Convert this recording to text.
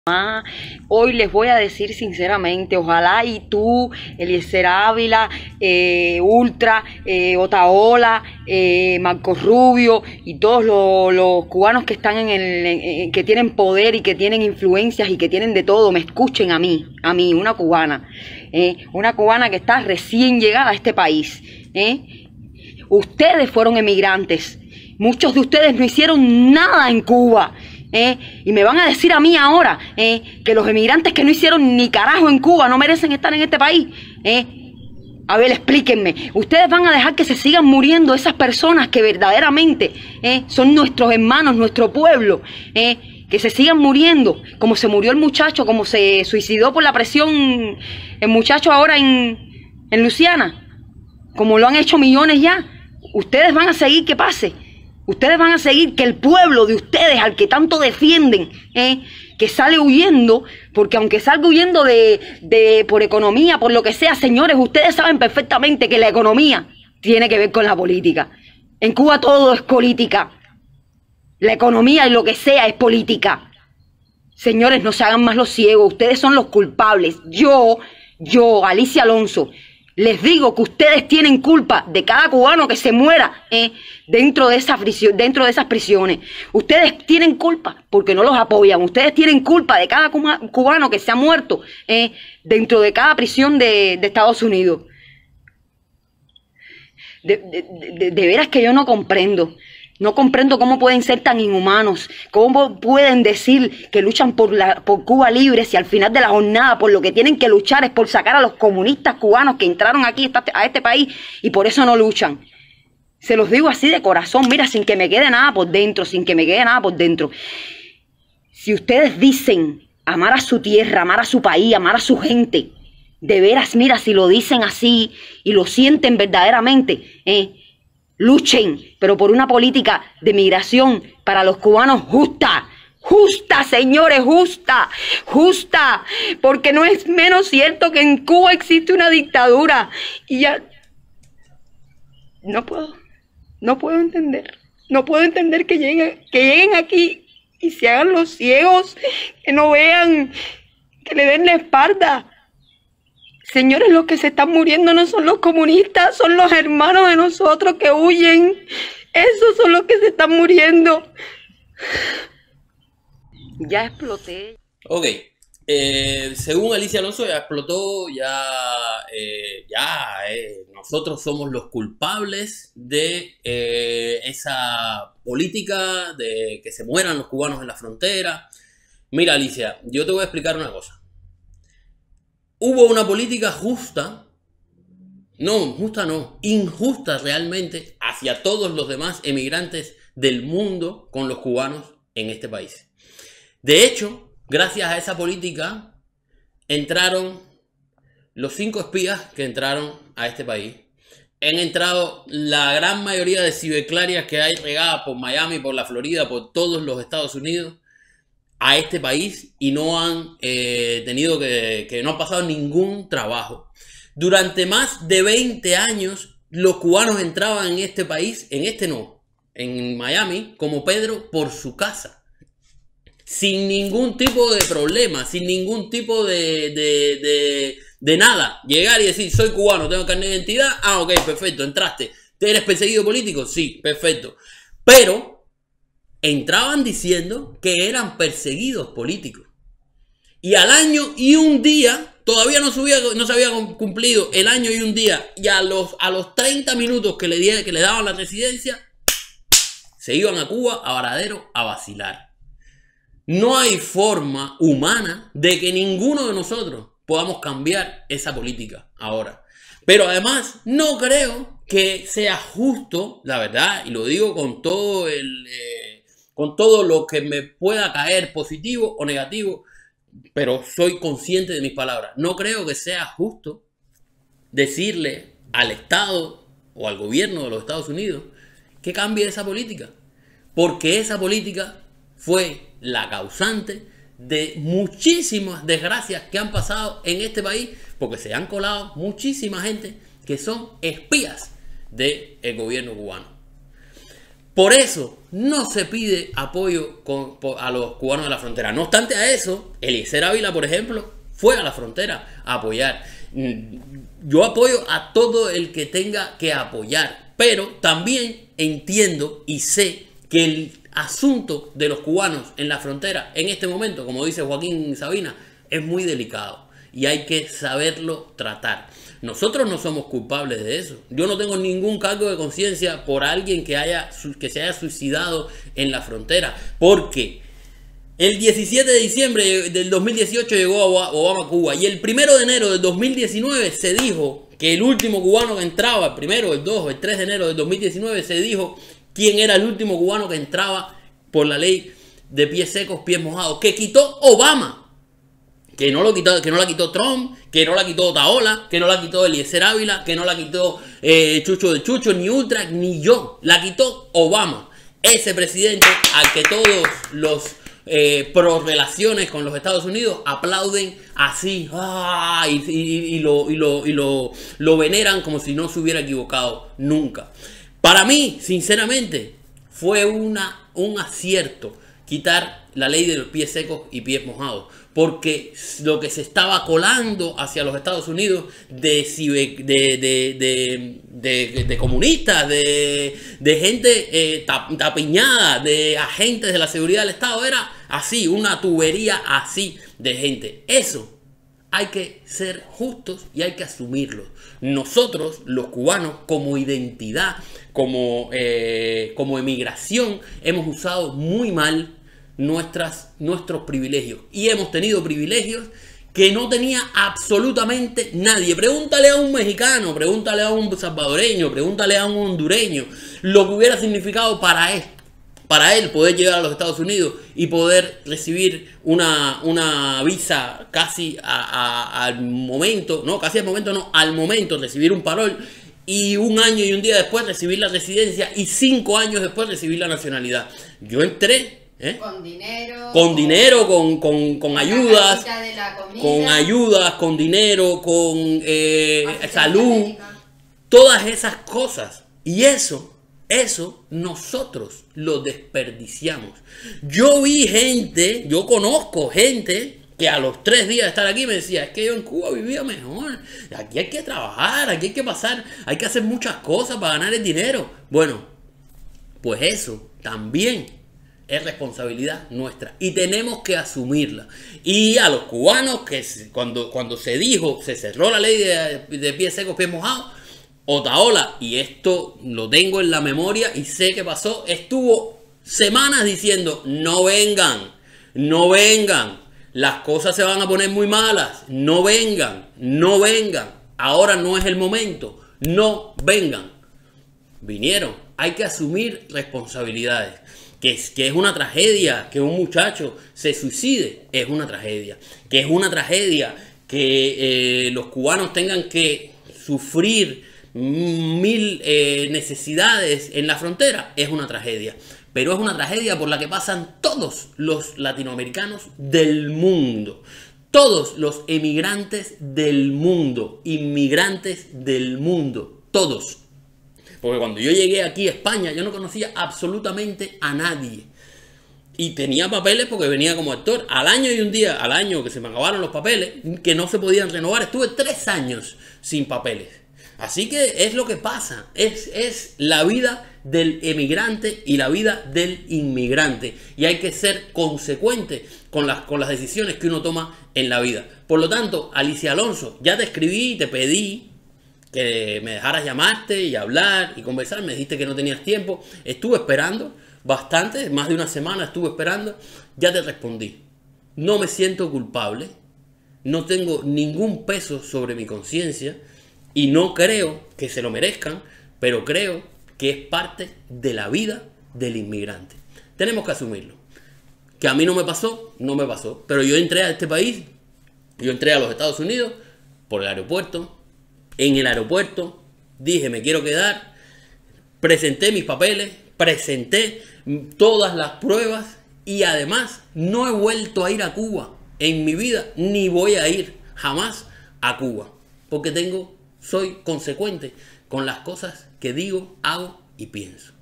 Hoy les voy a decir sinceramente, ojalá y tú, Eliezer Ávila, Ultra, Otaola, Marcos Rubio y todos los cubanos que están que tienen poder y que tienen influencias y que tienen de todo, me escuchen a mí, una cubana que está recién llegada a este país. Ustedes fueron emigrantes, muchos de ustedes no hicieron nada en Cuba. Y me van a decir a mí ahora que los emigrantes que no hicieron ni carajo en Cuba no merecen estar en este país. A ver, explíquenme. ¿Ustedes van a dejar que se sigan muriendo esas personas que verdaderamente son nuestros hermanos, nuestro pueblo? Que se sigan muriendo, como se murió el muchacho, como se suicidó por la presión el muchacho ahora en Luisiana, como lo han hecho millones ya. Ustedes van a seguir que pase. Ustedes van a seguir que el pueblo de ustedes, al que tanto defienden, que sale huyendo, porque aunque salga huyendo por economía, por lo que sea, señores, ustedes saben perfectamente que la economía tiene que ver con la política. En Cuba todo es política. La economía y lo que sea es política. Señores, no se hagan más los ciegos. Ustedes son los culpables. Yo, Alicia Alonso, les digo que ustedes tienen culpa de cada cubano que se muera dentro de esas prisiones. Ustedes tienen culpa porque no los apoyan. Ustedes tienen culpa de cada cubano que se ha muerto dentro de cada prisión de Estados Unidos. De veras que yo no comprendo. No comprendo cómo pueden ser tan inhumanos, cómo pueden decir que luchan por Cuba libre si al final de la jornada por lo que tienen que luchar es por sacar a los comunistas cubanos que entraron aquí a este país y por eso no luchan. Se los digo así de corazón, mira, sin que me quede nada por dentro, Si ustedes dicen amar a su tierra, amar a su país, amar a su gente, de veras, mira, si lo dicen así y lo sienten verdaderamente, luchen, pero por una política de migración para los cubanos justa. Justa, señores, justa. Porque no es menos cierto que en Cuba existe una dictadura. Y ya no puedo entender. No puedo entender que lleguen aquí y se hagan los ciegos, que no vean, que le den la espalda. Señores, los que se están muriendo no son los comunistas, son los hermanos de nosotros que huyen. Esos son los que se están muriendo. Ya exploté. Ok, según Alicia Alonso ya explotó, nosotros somos los culpables de esa política de que se mueran los cubanos en la frontera. Mira, Alicia, yo te voy a explicar una cosa. Hubo una política injusta realmente hacia todos los demás emigrantes del mundo con los cubanos en este país. De hecho, gracias a esa política entraron los 5 espías que entraron a este país. Han entrado la gran mayoría de ciberclarias que hay regadas por Miami, por la Florida, por todos los Estados Unidos a este país y no han no han pasado ningún trabajo. Durante más de 20 años los cubanos entraban en este país, en Miami, como Pedro por su casa, sin ningún tipo de problema, sin ningún tipo de nada. Llegar y decir, soy cubano, tengo carnet de identidad, ok, perfecto, entraste. ¿Eres perseguido político? Sí, perfecto. Pero entraban diciendo que eran perseguidos políticos. Y al año y un día, todavía no se había cumplido el año y un día, y a los 30 minutos que le daban la residencia, se iban a Cuba, a Varadero, a vacilar. No hay forma humana de que ninguno de nosotros podamos cambiar esa política ahora. Pero además, no creo que sea justo, la verdad, y lo digo con todo lo que me pueda caer positivo o negativo, pero soy consciente de mis palabras. No creo que sea justo decirle al Estado o al gobierno de los Estados Unidos que cambie esa política, porque esa política fue la causante de muchísimas desgracias que han pasado en este país, porque se han colado muchísima gente que son espías del gobierno cubano. Por eso no se pide apoyo a los cubanos de la frontera. No obstante a eso, Eliezer Ávila, por ejemplo, fue a la frontera a apoyar. Yo apoyo a todo el que tenga que apoyar, pero también entiendo y sé que el asunto de los cubanos en la frontera en este momento, como dice Joaquín Sabina, es muy delicado y hay que saberlo tratar. Nosotros no somos culpables de eso. Yo no tengo ningún cargo de conciencia por alguien que se haya suicidado en la frontera, porque el 17 de diciembre del 2018 llegó Obama a Cuba y el 1 de enero del 2019 se dijo que el último cubano que entraba, el 1, el 2, el 3 de enero del 2019 se dijo quién era el último cubano que entraba por la ley de pies secos, pies mojados, que quitó Obama. Que no la quitó Trump, que no la quitó Otaola, que no la quitó Eliezer Ávila, que no la quitó Chucho de Chucho, ni Ultra, ni yo. La quitó Obama. Ese presidente al que todos los pro relaciones con los Estados Unidos aplauden así y lo veneran como si no se hubiera equivocado nunca. Para mí, sinceramente, fue un acierto quitar la ley de los pies secos y pies mojados, porque lo que se estaba colando hacia los Estados Unidos de comunistas, de gente tapiñada, de agentes de la seguridad del Estado, era así, una tubería así de gente. Eso hay que ser justos y hay que asumirlo. Nosotros, los cubanos, como identidad, como emigración, hemos usado muy mal nuestros privilegios. Y hemos tenido privilegios que no tenía absolutamente nadie. Pregúntale a un mexicano, pregúntale a un salvadoreño, pregúntale a un hondureño lo que hubiera significado para él poder llegar a los Estados Unidos y poder recibir una visa casi al momento, al momento recibir un parol, y un año y un día después recibir la residencia y 5 años después recibir la nacionalidad. Yo entré con dinero, con ayudas, con dinero, con salud, todas esas cosas. Y eso nosotros lo desperdiciamos. Yo conozco gente que a los 3 días de estar aquí me decía, es que yo en Cuba vivía mejor, aquí hay que trabajar, aquí hay que pasar, hay que hacer muchas cosas para ganar el dinero. Bueno, pues eso también es responsabilidad nuestra y tenemos que asumirla. Y a los cubanos, que cuando se cerró la ley de pies secos, pies mojados, Otaola, y esto lo tengo en la memoria y sé que pasó, estuvo semanas diciendo, no vengan, las cosas se van a poner muy malas, no vengan, ahora no es el momento, no vengan. Vinieron, hay que asumir responsabilidades. Que es una tragedia que un muchacho se suicide, es una tragedia. Que es una tragedia que los cubanos tengan que sufrir 1000 necesidades en la frontera, es una tragedia. Pero es una tragedia por la que pasan todos los latinoamericanos del mundo. Todos los emigrantes del mundo, inmigrantes del mundo, todos. Porque cuando yo llegué aquí a España, yo no conocía absolutamente a nadie. Y tenía papeles porque venía como actor. Al año que se me acabaron los papeles, que no se podían renovar, estuve 3 años sin papeles. Así que es lo que pasa. Es la vida del emigrante y la vida del inmigrante. Y hay que ser consecuente con las decisiones que uno toma en la vida. Por lo tanto, Alicia Alonso, ya te escribí y te pedí que me dejaras llamarte y hablar y conversar. Me dijiste que no tenías tiempo. Estuve esperando bastante, más de una semana estuve esperando. Ya te respondí. No me siento culpable. No tengo ningún peso sobre mi conciencia. Y no creo que se lo merezcan, pero creo que es parte de la vida del inmigrante. Tenemos que asumirlo. Que a mí no me pasó, no me pasó. Pero yo entré a este país, yo entré a los Estados Unidos por el aeropuerto. En el aeropuerto dije, me quiero quedar. Presenté mis papeles, presenté todas las pruebas y además no he vuelto a ir a Cuba en mi vida, ni voy a ir jamás a Cuba. Porque soy consecuente con las cosas que digo, hago y pienso.